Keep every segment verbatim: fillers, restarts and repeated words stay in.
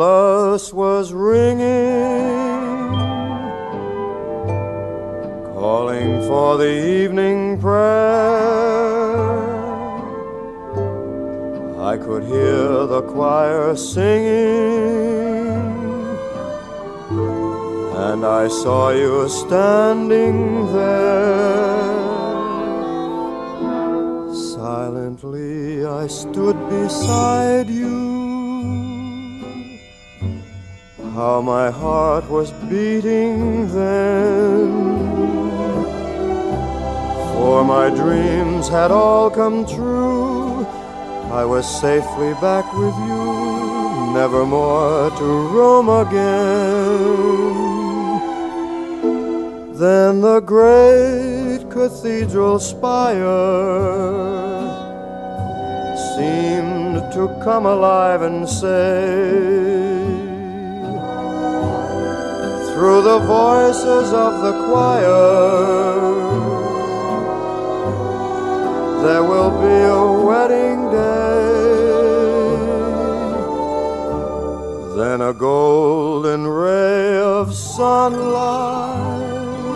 Nicholas was ringing, calling for the evening prayer. I could hear the choir singing, and I saw you standing there. Silently I stood beside you. How my heart was beating then, for my dreams had all come true. I was safely back with you, never more to roam again. Then the great cathedral spire seemed to come alive and say, through the voices of the choir, there will be a wedding day. Then a golden ray of sunlight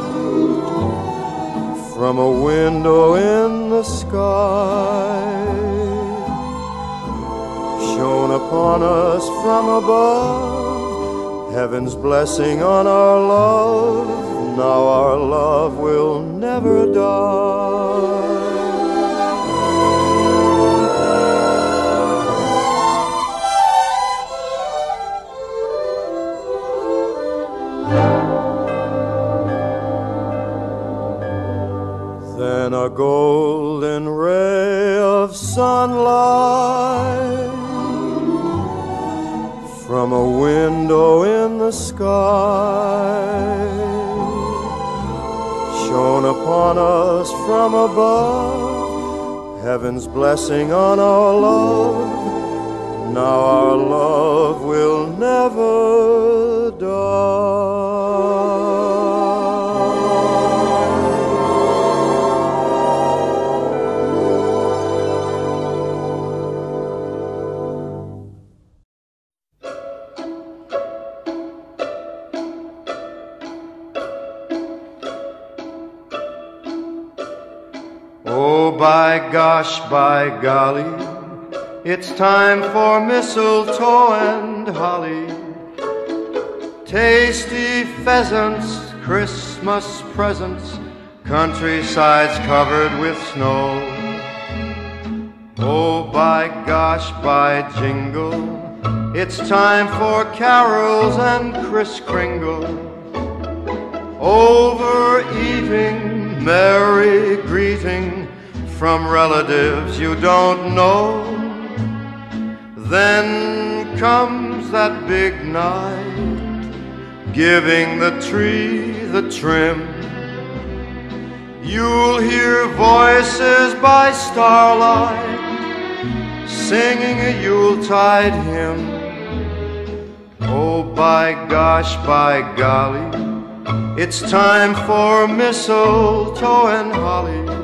from a window in the sky shone upon us from above, heaven's blessing on our love. Now our love will never die. Then a golden ray of sunlight from a window in the sky shone upon us from above, heaven's blessing on our love. Now our love will never die. Oh, by gosh, by golly, it's time for mistletoe and holly. Tasty pheasants, Christmas presents, countrysides covered with snow. Oh, by gosh, by jingle, it's time for carols and Kris Kringle. Overeating, merry greeting from relatives you don't know. Then comes that big night, giving the tree the trim. You'll hear voices by starlight, singing a Yuletide hymn. Oh, by gosh, by golly, it's time for mistletoe and holly.